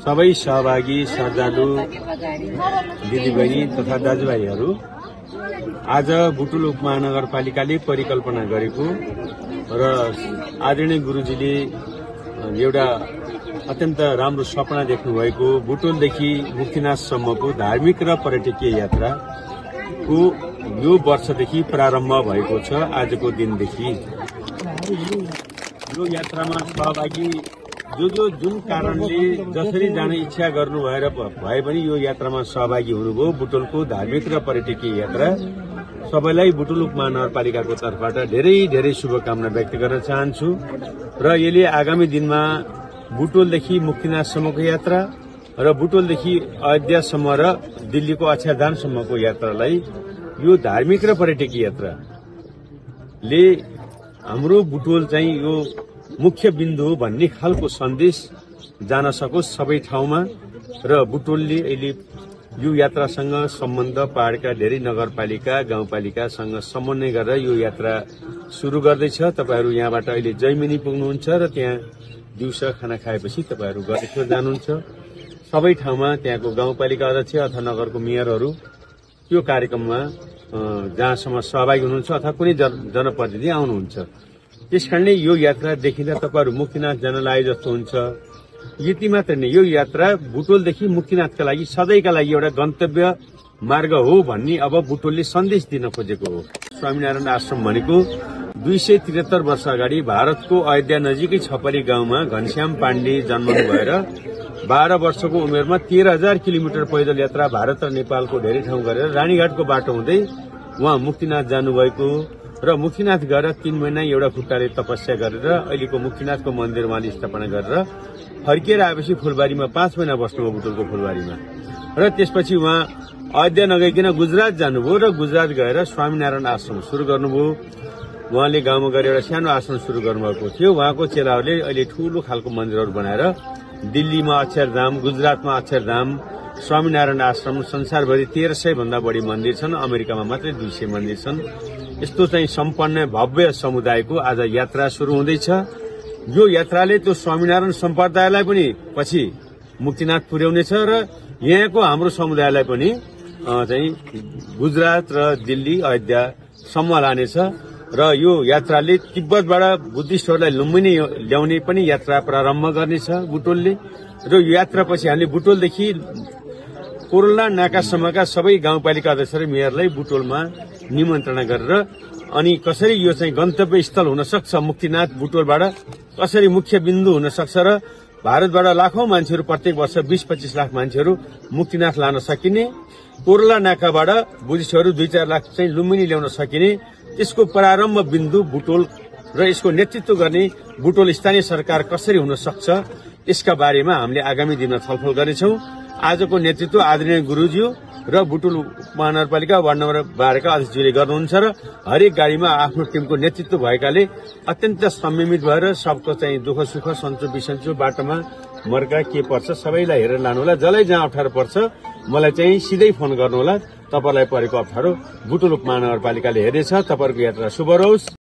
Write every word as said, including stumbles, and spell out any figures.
सबै सहभागी श्रद्धालु दिदीबहिनी तथा दाजुभाइहरू आज बुटुल उपमहानगरपालिकाले परिकल्पना गरेको र आदरणीय गुरुजीले एउटा अत्यन्त राम्रो सपना देख्नुभएको बुटुलदेखि मुक्तिनाथसम्मको धार्मिक र पर्यटकीय यात्राको यो वर्षदेखि प्रारम्भ भएको छ। आजको दिनदेखि यो यात्रामा सहभागी जो जो जुन कारणले जसरी जाने इच्छा गर्नु भएर भए पनि यो यात्रामा सहभागी हुनुभयो। बुटुलको धार्मिक र पर्यटकीय यात्रा सबैलाई बुटुल उपमहानगरपालिकाको तर्फबाट धेरै धेरै शुभकामना व्यक्त गर्न चाहन्छु र यसले आगामी दिनमा बुटुलदेखि मुक्तिनाथसम्मको यात्रा र बुटुलदेखि अयोध्यासम्म र दिल्लीको अक्षरधामसम्मको यात्रालाई यो धार्मिक र पर्यटकीय यात्राले हाम्रो बुटुल चाहिँ यो मुख्य बिन्दु भन्ने खालको सन्देश जान सकोस् सबै ठाउँमा र बुटुलले अहिले यो यात्रासँग सम्बन्ध पहाड़का धेरै नगरपालिका गाउँपालिकासँग समन्वय गरेर यो यात्रा शुरू गर्दैछ। तपाईहरू यहाँबाट अहिले जैमिनी पुग्नुहुन्छ र त्यहाँ दिउँसो खाना खाएपछि तपाईहरू गरेश्वर जानुहुन्छ। सबै ठाउँमा त्यहाँको गाउँपालिका अध्यक्ष अथवा नगरको मेयरहरू यो कार्यक्रममा जहाँसम्म सहभागी हुनुहुन्छ अथवा कुनै जनप्रतिनिधि आउनुहुन्छ। त्यसकारणले यो यात्रा देखिँदा तपाईहरू मुक्तिनाथ जान लागे जस्तो हुन्छ। यति मात्र नै यो यात्रा बुटुलदेखि मुक्तिनाथका लागि सधैँका लागि एउटा गन्तव्य मार्ग हो भन्ने अब बुटुलले सन्देश दिन खोजेको हो। स्वामीनारायण आश्रम भनेको दुई सय त्रिहत्तर वर्ष अगाडि भारतको अयोध्या नजिकै छपरी गाउँमा घनश्याम पाण्डे जन्मनु भएर बाह्र वर्षको उमेरमा तेह्र हजार किलोमिटर पैदल यात्रा भारत र नेपालको धेरै ठाउँ गरेर रानीघाटको बाटो हुँदै उहाँ मुक्तिनाथ जानुभएको र मुक्तिनाथ गएर तीन महिना एउटा खुट्टाले तपस्या गरेर अहिलेको मुक्तिनाथको मन्दिर उहाँले स्थापना गरेर फर्किएर आएपछि फुलबारीमा पाँच महिना बस्नुभयो बुटुलको फुलबारीमा र त्यसपछि उहाँ अयोध्या नगइकन गुजरात जानुभयो र गुजरात गएर स्वामीनारायण आश्रम शुरू गर्नुभयो। उहाँले गाउँमा गएर एउटा सानो आश्रम शुरू गर्नुभएको थियो। उहाँको चेलाहरूले अहिले ठूलो खालको मन्दिरहरू बनाएर दिल्लीमा अक्षरधाम, गुजरातमा अक्षरधाम, स्वामीनारायण आश्रम, संसारभरि तेह्र सय भन्दा बढी मन्दिर छन्। अमेरिकामा मात्रै दुई सय मन्दिर छन्। यस्तो चाहिँ सम्पन्न भव्य समुदायको आज यात्रा शुरू हुँदैछ। यो यात्राले त्यो स्वामीनारायण सम्प्रदायलाई पनि पछि मुक्तिनाथ पुर्याउनेछ र यहाँको हाम्रो समुदायलाई पनि चाहिँ गुजरात र दिल्ली अयोध्यासम्म लानेछ र यो यात्राले तिब्बतबाट बुद्धिस्टहरूलाई लुम्बिनी ल्याउने पनि यात्रा प्रारम्भ गर्नेछ बुटुलले र यो यात्रापछि हामीले बुटुलदेखि कोरोला नाकासम्मका सबै गाउँपालिका अध्यक्ष र मेयरलाई बुटुलमा निमन्त्रणा गरेर अनि कसरी यो चाहिँ गन्तव्य स्थल हुन सक्छ, मुक्तिनाथ बुटुलबाट कसरी मुख्य बिन्दु हुन सक्छ र भारतबाट लाखौं मान्छेहरू प्रत्येक वर्ष बीस पच्चीस लाख मान्छेहरू मुक्तिनाथ लान सकिने, कोरोला नाकाबाट बुद्धिस्टहरू दुई चार लाख चाहिँ लुम्बिनी ल्याउन सकिने, त्यसको प्रारम्भ बिन्दु बुटुल र यसको नेतृत्व गर्ने बुटुल स्थानीय सरकार कसरी हुन सक्छ यसका बारेमा हामीले आगामी दिनमा छलफल गर्नेछौं। आजको नेतृत्व आदरणीय गुरुज्यू र बुटुल महानगरपालिका वार्ड नम्बर बाह्रका अध्यक्षजीले गर्नुहुन्छ र हरेक गाडीमा आफ्नो टिमको नेतृत्व भएकाले अत्यन्त संयमित भएर सबको चाहिँ दुःख सुख सन्चो बिसन्चो बाटोमा मर्का के पर्छ सबैलाई हेरेर लानुहोला। जसलाई जहाँ अप्ठ्यारो पर्छ मलाई चाहिँ सिधै फोन गर्नुहोला। तपाईलाई परेको अप्ठ्यारो बुटुल उपमहानगरपालिकाले हेर्नेछ। तपाईहरुको यात्रा शुभ रहोस्।